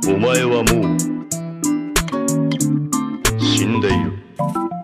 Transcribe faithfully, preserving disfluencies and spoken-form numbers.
お前はもう死んでいる。